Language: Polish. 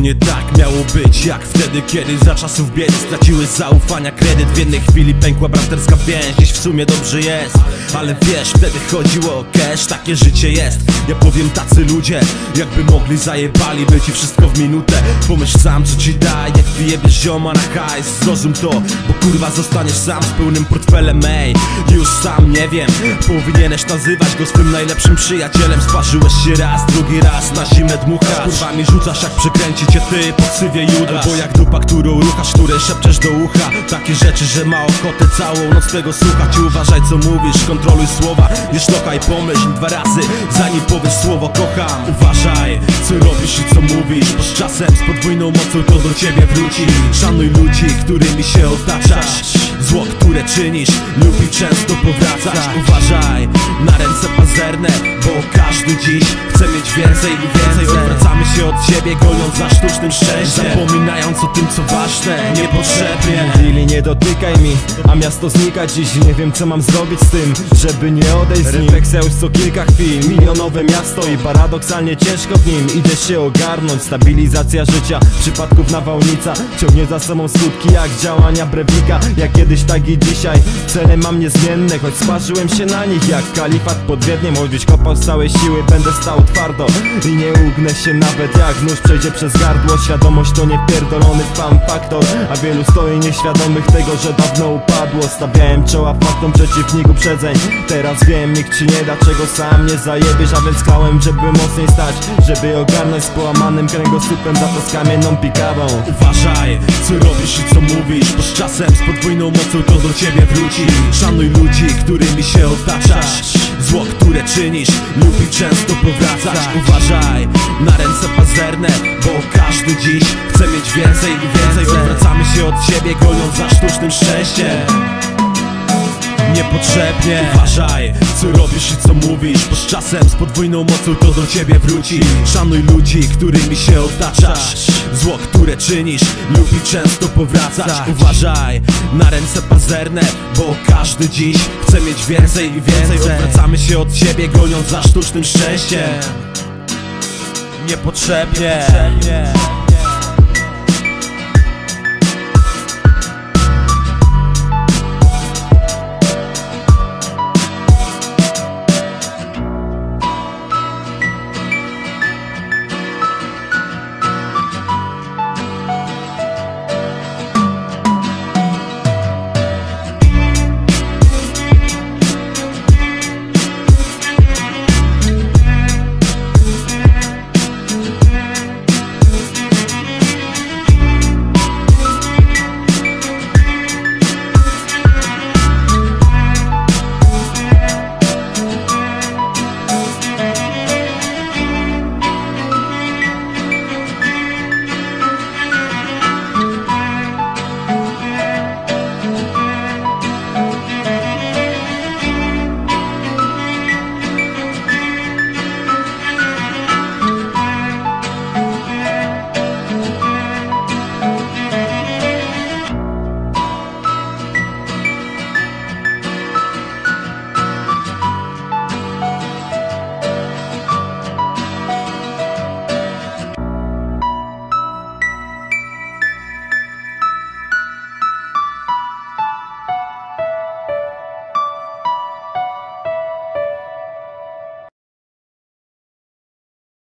nie tak miało być jak wtedy, kiedy za czasów biedy straciłeś zaufania kredyt. W jednej chwili pękła braterska więź, dziś w sumie dobrze jest. Ale wiesz, wtedy chodziło o cash, takie życie jest. Ja powiem, tacy ludzie jakby mogli zajebaliby ci wszystko w minutę. Pomyśl sam, co ci da, jak wyjebiesz zioma na hajs. Zrozum to, bo kurwa zostaniesz sam z pełnym portfelem. Ej, już sam nie wiem, powinieneś nazywać go swym najlepszym przyjacielem. Sparzyłeś się raz, drugi raz, na zimę dmuchasz. Kurwami rzucasz, jak przekręci cię ty po ksywie Judasz. Albo jak dupa, którą ruchasz, której szepczesz do ucha takie rzeczy, że ma ochotę całą noc tego słuchać. I uważaj, co mówisz, kontroluj słowa. Nie szlokaj, pomyśl 2 razy, zanim powiesz słowo kocham. Uważaj, co robisz i co mówisz, bo z czasem z podwójną mocą to do ciebie wróci. Szanuj ludzi, którymi się otaczasz. Zło, które czynisz, lub i często powracasz. Uważaj na ręce pazerne, bo każdy dziś chce mieć więcej i więcej. Odwracamy się od siebie, goniąc za sztucznym szczęściem, zapominając o tym, co ważne, niepotrzebnie. Mówili, nie dotykaj mi, a miasto znika dziś. Nie wiem, co mam zrobić z tym, żeby nie odejść z nim. Refleksja już co kilka chwil, milionowe miasto i paradoksalnie ciężko w nim. Idę się ogarnąć, stabilizacja życia, przypadków nawałnica ciągnie za sobą skutki jak działania Brewnika. Jak kiedyś, tak i dzisiaj, cele mam niezmienne, choć sparzyłem się na nich jak kalifat pod Wiedniem. Choćbyś kopał z całej siły, będę stał twardo i nie ugnę się nawet jak nóż przejdzie przez gardło. Świadomość to niepierdolony fan faktor, a wielu stoi nieświadomych tego, że dawno upadło. Stawiałem czoła faktom przeciwnik uprzedzeń. Teraz wiem, nikt ci nie da czego sam nie zajebiesz, a więc klałem, żeby mocniej stać, żeby ogarnąć z połamanym kręgosłupem, za to z kamienną pikawą. Uważaj, co robisz i co mówisz, bo z czasem z podwójną mocą to do ciebie wróci. Szanuj ludzi, którymi się otaczasz. Zło, które czynisz, lub i często powracasz. Uważaj na ręce pazerne, bo każdy dziś chce mieć więcej i więcej. Odwracamy się od siebie, goniąc za sztucznym szczęściem, niepotrzebnie. Uważaj, co robisz i co mówisz, bo z czasem z podwójną mocą to do ciebie wróci. Szanuj ludzi, którymi się otaczasz. Zło, które czynisz, lub i często powracasz. Uważaj na ręce pazerne, bo każdy dziś chce mieć więcej i więcej. Odwracamy się od siebie, goniąc za sztucznym szczęściem, niepotrzebnie.